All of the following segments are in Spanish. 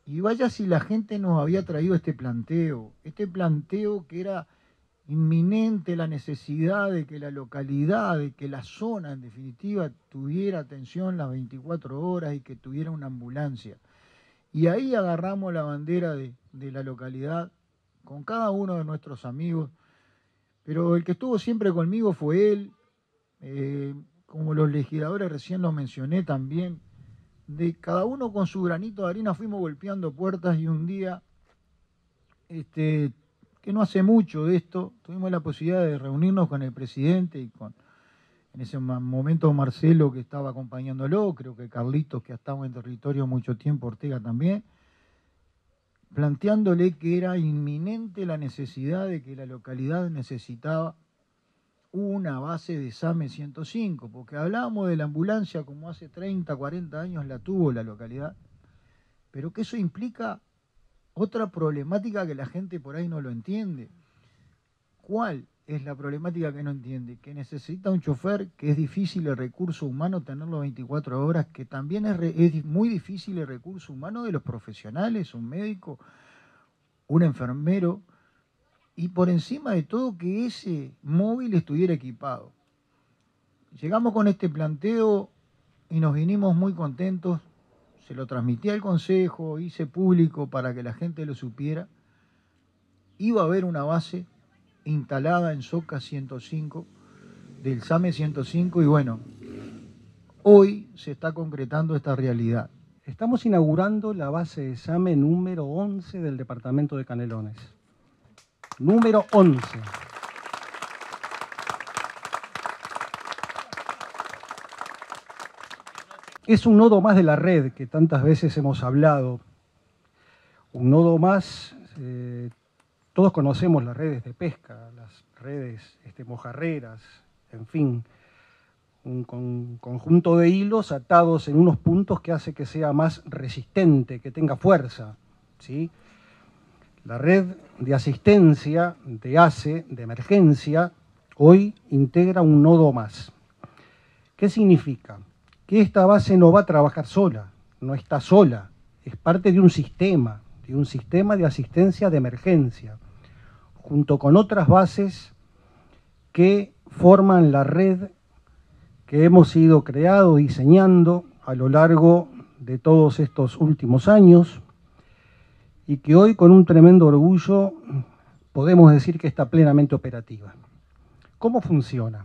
Y vaya si la gente nos había traído este planteo que era inminente la necesidad de que la localidad, de que la zona en definitiva tuviera atención las 24 horas y que tuviera una ambulancia. Y ahí agarramos la bandera de la localidad con cada uno de nuestros amigos, pero el que estuvo siempre conmigo fue él, como los legisladores recién lo mencioné también, de cada uno con su granito de arena fuimos golpeando puertas y un día, que no hace mucho de esto, tuvimos la posibilidad de reunirnos con el presidente y con, en ese momento, Marcelo, que estaba acompañándolo, creo que Carlitos, que ha estado en territorio mucho tiempo, Ortega también, planteándole que era inminente la necesidad de que la localidad necesitaba una base de SAME 105, porque hablábamos de la ambulancia como hace 30, 40 años la tuvo la localidad, pero que eso implica otra problemática que la gente por ahí no lo entiende. ¿Cuál es la problemática que no entiende? Que necesita un chofer, que es difícil el recurso humano tenerlo 24 horas, que también es muy difícil el recurso humano de los profesionales, un médico, un enfermero, y por encima de todo que ese móvil estuviera equipado. Llegamos con este planteo y nos vinimos muy contentos, se lo transmití al Consejo, hice público para que la gente lo supiera. Iba a haber una base instalada en Soca 105, del SAME 105, y bueno, hoy se está concretando esta realidad. Estamos inaugurando la base de SAME número 11 del departamento de Canelones. Número 11. Es un nodo más de la red que tantas veces hemos hablado. Un nodo más, todos conocemos las redes de pesca, las redes mojarreras, en fin, un conjunto de hilos atados en unos puntos que hace que sea más resistente, que tenga fuerza, ¿sí? La red de asistencia, de ACE, de emergencia, hoy integra un nodo más. ¿Qué significa? Que esta base no va a trabajar sola, no está sola, es parte de un sistema de asistencia de emergencia, junto con otras bases que forman la red que hemos ido creando, diseñando a lo largo de todos estos últimos años y que hoy con un tremendo orgullo podemos decir que está plenamente operativa. ¿Cómo funciona?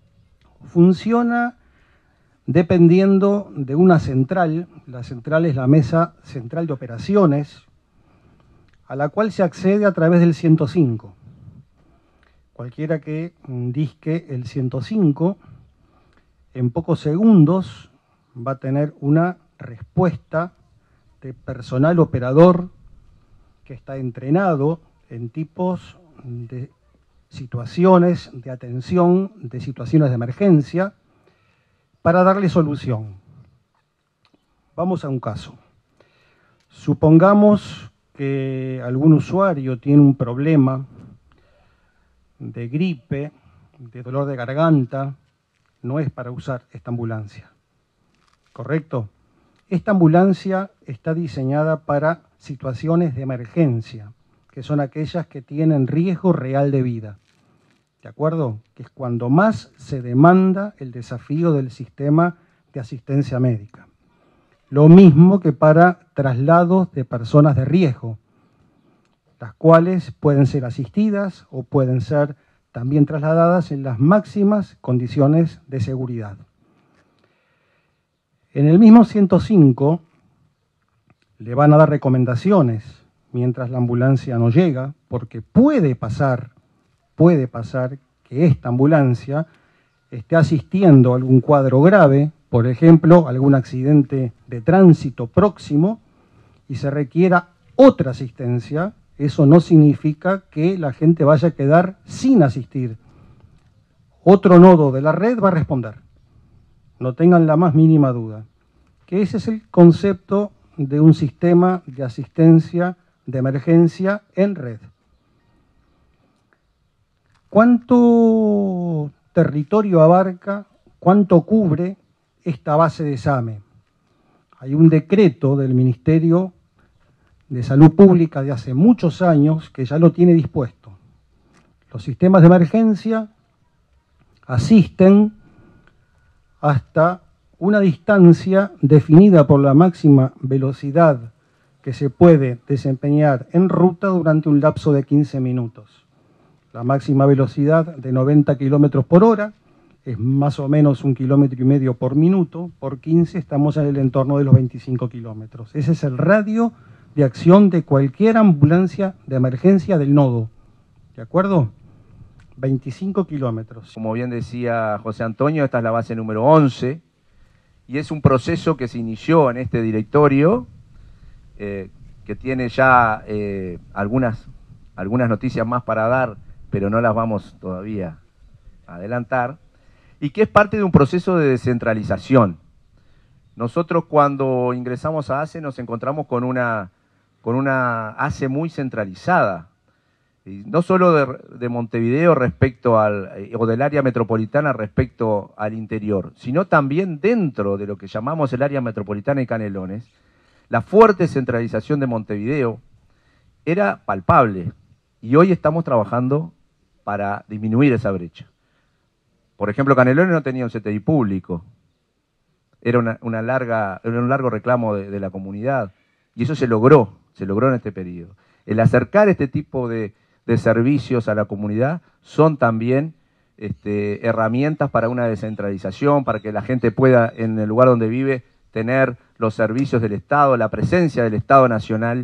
Funciona dependiendo de una central. La central es la mesa central de operaciones, a la cual se accede a través del 105. Cualquiera que disque el 105, en pocos segundos va a tener una respuesta de personal operador que está entrenado en tipos de situaciones de atención, de situaciones de emergencia, para darle solución. Vamos a un caso. Supongamos que algún usuario tiene un problema de gripe, de dolor de garganta, no es para usar esta ambulancia, ¿correcto? Esta ambulancia está diseñada para situaciones de emergencia, que son aquellas que tienen riesgo real de vida, ¿de acuerdo? Que es cuando más se demanda el desafío del sistema de asistencia médica. Lo mismo que para traslados de personas de riesgo, las cuales pueden ser asistidas o pueden ser también trasladadas en las máximas condiciones de seguridad. En el mismo 105 le van a dar recomendaciones mientras la ambulancia no llega, porque puede pasar que esta ambulancia esté asistiendo a algún cuadro grave, por ejemplo, algún accidente de tránsito próximo, y se requiera otra asistencia. Eso no significa que la gente vaya a quedar sin asistir. Otro nodo de la red va a responder. No tengan la más mínima duda. Que ese es el concepto de un sistema de asistencia de emergencia en red. ¿Cuánto territorio abarca, cuánto cubre esta base de SAME? Hay un decreto del Ministerio de Salud Pública de hace muchos años que ya lo tiene dispuesto. Los sistemas de emergencia asisten hasta una distancia definida por la máxima velocidad que se puede desempeñar en ruta durante un lapso de 15 minutos. La máxima velocidad de 90 kilómetros por hora es más o menos 1,5 kilómetros por minuto. Por 15 estamos en el entorno de los 25 kilómetros. Ese es el radio de acción de cualquier ambulancia de emergencia del nodo. ¿De acuerdo? 25 kilómetros. Como bien decía José Antonio, esta es la base número 11 y es un proceso que se inició en este directorio que tiene ya algunas noticias más para dar, pero no las vamos todavía a adelantar, y que es parte de un proceso de descentralización. Nosotros cuando ingresamos a ACE nos encontramos con una ACE muy centralizada, y no solo de Montevideo respecto o del área metropolitana respecto al interior, sino también dentro de lo que llamamos el área metropolitana y Canelones. La fuerte centralización de Montevideo era palpable y hoy estamos trabajando para disminuir esa brecha. Por ejemplo, Canelones no tenía un CTI público, era un largo reclamo de la comunidad y eso se logró en este periodo. El acercar este tipo de servicios a la comunidad son también herramientas para una descentralización, para que la gente pueda, en el lugar donde vive, tener los servicios del Estado, la presencia del Estado Nacional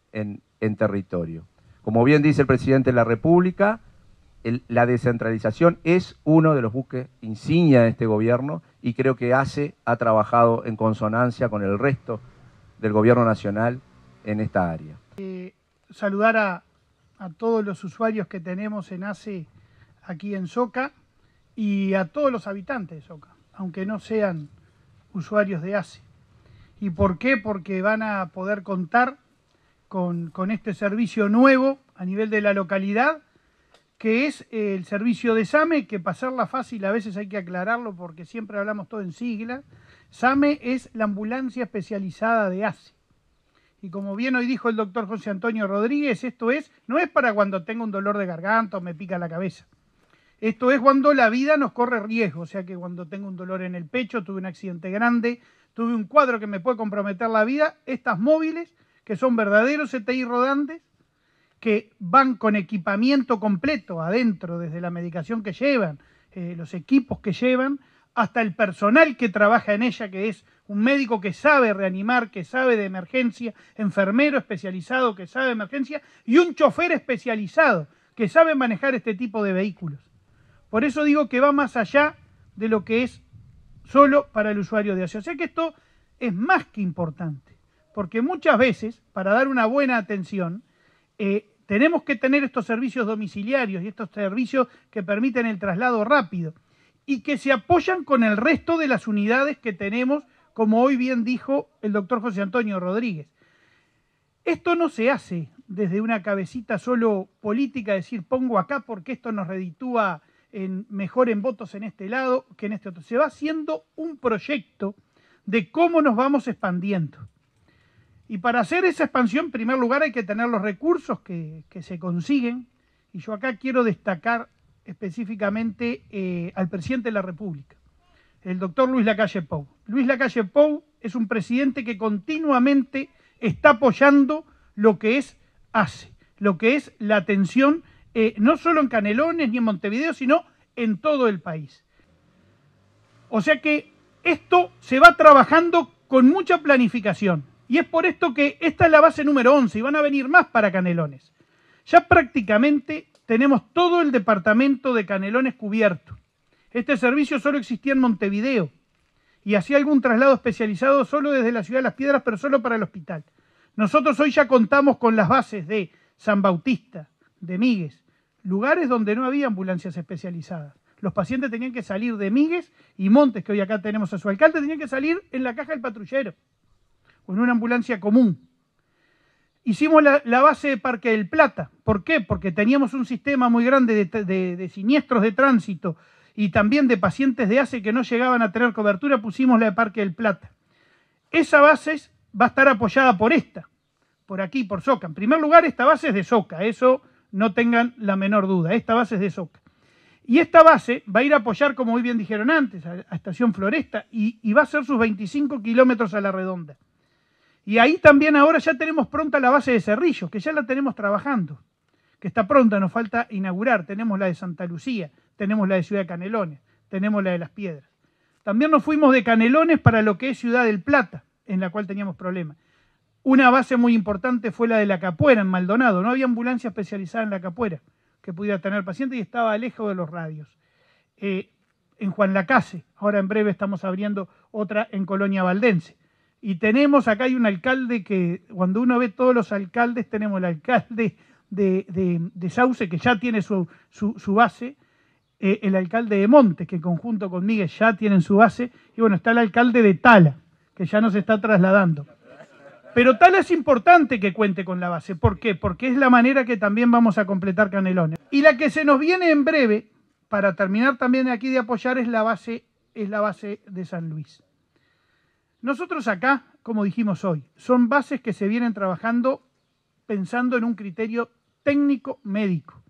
en territorio. Como bien dice el presidente de la República, la descentralización es uno de los buques insignia de este gobierno y creo que ACE ha trabajado en consonancia con el resto del gobierno nacional en esta área. Saludar a todos los usuarios que tenemos en ACE aquí en Soca y a todos los habitantes de Soca, aunque no sean usuarios de ACE. ¿Y por qué? Porque van a poder contar con este servicio nuevo a nivel de la localidad, que es el servicio de SAME, que pasarla fácil a veces hay que aclararlo porque siempre hablamos todo en siglas. SAME es la ambulancia especializada de ACE. Y como bien hoy dijo el doctor José Antonio Rodríguez, esto no es para cuando tengo un dolor de garganta o me pica la cabeza. Esto es cuando la vida nos corre riesgo, o sea que cuando tengo un dolor en el pecho, tuve un accidente grande, tuve un cuadro que me puede comprometer la vida, estas móviles, que son verdaderos CTI rodantes, que van con equipamiento completo adentro, desde la medicación que llevan, los equipos que llevan, hasta el personal que trabaja en ella, que es un médico que sabe reanimar, que sabe de emergencia, enfermero especializado que sabe de emergencia, y un chofer especializado que sabe manejar este tipo de vehículos. Por eso digo que va más allá de lo que es solo para el usuario de ACE. O sea que esto es más que importante, porque muchas veces, para dar una buena atención, tenemos que tener estos servicios domiciliarios y estos servicios que permiten el traslado rápido y que se apoyan con el resto de las unidades que tenemos, como hoy bien dijo el doctor José Antonio Rodríguez. Esto no se hace desde una cabecita solo política, decir pongo acá porque esto nos reditúa mejor en votos en este lado que en este otro. Se va haciendo un proyecto de cómo nos vamos expandiendo. Y para hacer esa expansión, en primer lugar, hay que tener los recursos que se consiguen. Y yo acá quiero destacar específicamente al presidente de la República, el doctor Luis Lacalle Pou. Luis Lacalle Pou es un presidente que continuamente está apoyando lo que es ACE, lo que es la atención, no solo en Canelones ni en Montevideo, sino en todo el país. O sea que esto se va trabajando con mucha planificación. Y es por esto que esta es la base número 11 y van a venir más para Canelones. Ya prácticamente tenemos todo el departamento de Canelones cubierto. Este servicio solo existía en Montevideo y hacía algún traslado especializado solo desde la ciudad de Las Piedras, pero solo para el hospital. Nosotros hoy ya contamos con las bases de San Bautista, de Míguez, lugares donde no había ambulancias especializadas. Los pacientes tenían que salir de Míguez y Montes, que hoy acá tenemos a su alcalde, tenían que salir en la caja del patrullero o en una ambulancia común. Hicimos la base de Parque del Plata. ¿Por qué? Porque teníamos un sistema muy grande de siniestros de tránsito y también de pacientes de ACE que no llegaban a tener cobertura, pusimos la de Parque del Plata. Esa base va a estar apoyada por esta, por aquí, por Soca. En primer lugar, esta base es de Soca, eso no tengan la menor duda, esta base es de Soca. Y esta base va a ir a apoyar, como muy bien dijeron antes, a Estación Floresta, y va a hacer sus 25 kilómetros a la redonda. Y ahí también ahora ya tenemos pronta la base de Cerrillos, que ya la tenemos trabajando, que está pronta, nos falta inaugurar. Tenemos la de Santa Lucía, tenemos la de Ciudad de Canelones, tenemos la de Las Piedras. También nos fuimos de Canelones para lo que es Ciudad del Plata, en la cual teníamos problemas. Una base muy importante fue la de la Capuera, en Maldonado. No había ambulancia especializada en la Capuera que pudiera tener pacientes y estaba lejos de los radios. En Juan Lacase, ahora en breve estamos abriendo otra en Colonia Valdense. Y tenemos, acá hay un alcalde que, cuando uno ve todos los alcaldes, tenemos el alcalde de Sauce, que ya tiene su base, el alcalde de Montes, que en conjunto con Miguel ya tienen su base, y bueno, está el alcalde de Tala, que ya nos está trasladando. Pero Tala es importante que cuente con la base. ¿Por qué? Porque es la manera que también vamos a completar Canelones. Y la que se nos viene en breve, para terminar también aquí de apoyar, es la base de San Luis. Nosotros acá, como dijimos hoy, son bases que se vienen trabajando pensando en un criterio técnico médico.